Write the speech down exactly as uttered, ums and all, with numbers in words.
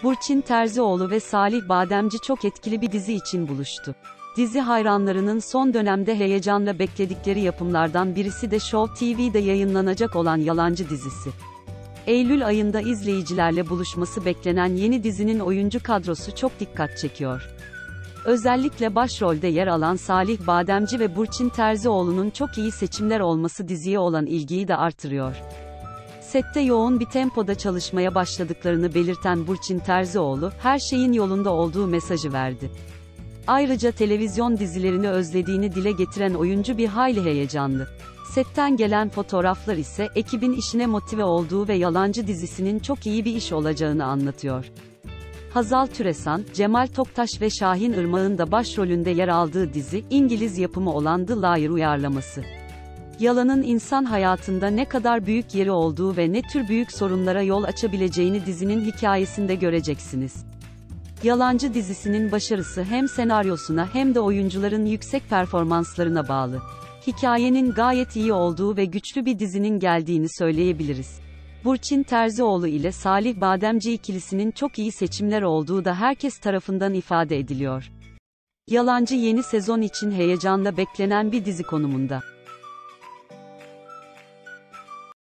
Burçin Terzioğlu ve Salih Bademci çok etkili bir dizi için buluştu. Dizi hayranlarının son dönemde heyecanla bekledikleri yapımlardan birisi de Show T V'de yayınlanacak olan Yalancı dizisi. Eylül ayında izleyicilerle buluşması beklenen yeni dizinin oyuncu kadrosu çok dikkat çekiyor. Özellikle başrolde yer alan Salih Bademci ve Burçin Terzioğlu'nun çok iyi seçimler olması diziye olan ilgiyi de artırıyor. Sette yoğun bir tempoda çalışmaya başladıklarını belirten Burçin Terzioğlu, her şeyin yolunda olduğu mesajı verdi. Ayrıca televizyon dizilerini özlediğini dile getiren oyuncu bir hayli heyecanlı. Setten gelen fotoğraflar ise, ekibin işine motive olduğu ve Yalancı dizisinin çok iyi bir iş olacağını anlatıyor. Hazal Türesan, Cemal Toktaş ve Şahin Irmak'ın da başrolünde yer aldığı dizi, İngiliz yapımı olan The Liar uyarlaması. Yalanın insan hayatında ne kadar büyük yeri olduğu ve ne tür büyük sorunlara yol açabileceğini dizinin hikayesinde göreceksiniz. Yalancı dizisinin başarısı hem senaryosuna hem de oyuncuların yüksek performanslarına bağlı. Hikayenin gayet iyi olduğu ve güçlü bir dizinin geldiğini söyleyebiliriz. Burçin Terzioğlu ile Salih Bademci ikilisinin çok iyi seçimler olduğu da herkes tarafından ifade ediliyor. Yalancı yeni sezon için heyecanla beklenen bir dizi konumunda.